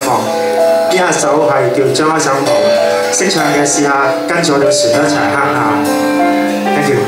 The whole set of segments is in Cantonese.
呢一首係叫《將開手抱》，識唱嘅試下跟住我哋旋律一齊哼下。Thank you。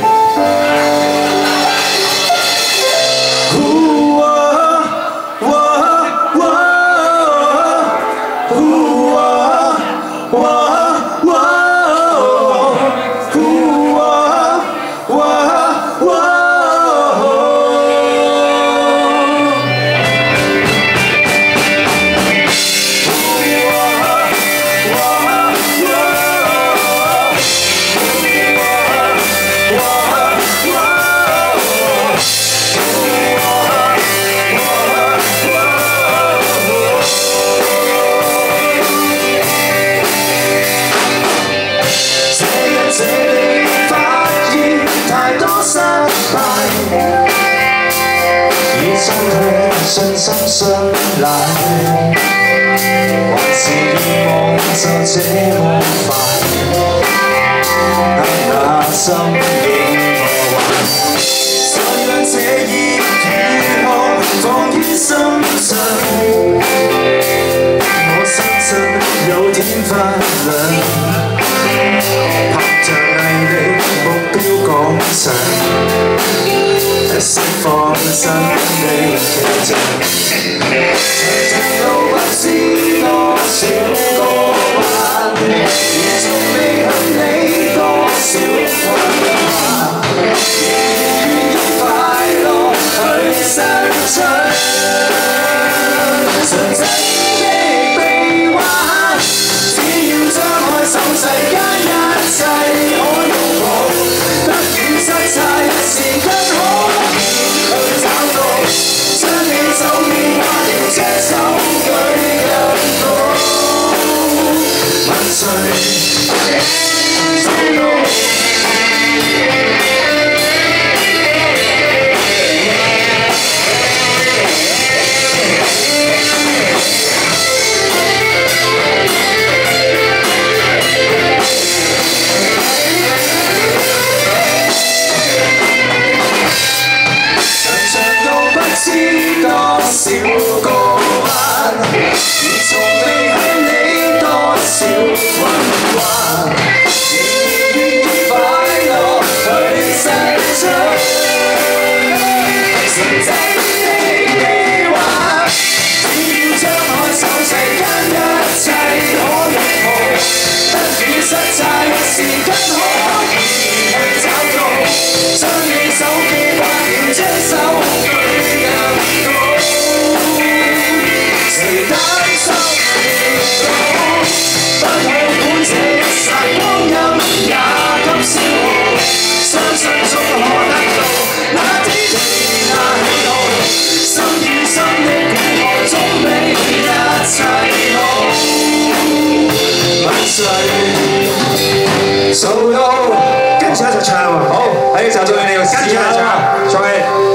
信心相賴，還是願望就這麼快，那心境破壞，再讓這熱與渴放於心上，我相信有天發亮，憑着毅力目標趕上。 釋放生命奇蹟，長路不知多少個彎，而從未向你多少困難，願意快樂去伸出，純真的臂彎，只要張開手，世間一切可擁抱，得與失差一時間可。 將你手邊掛掉，這首句更高，問誰做到？知多少個彎，而從未向你多少困惑，願意快樂去伸出，純真的臂彎，只要張開手，世間一切可擁抱，得與失差一時間可以去找到，將你手機掛掉，這首句。 誰擔心不可管這一剎光陰也給消耗，相信終可得到那天地那喜好，心與心的故河總比一切好，問誰做到？跟住一齊唱喎，好，喺就做你哋跟住一齊唱，唱起。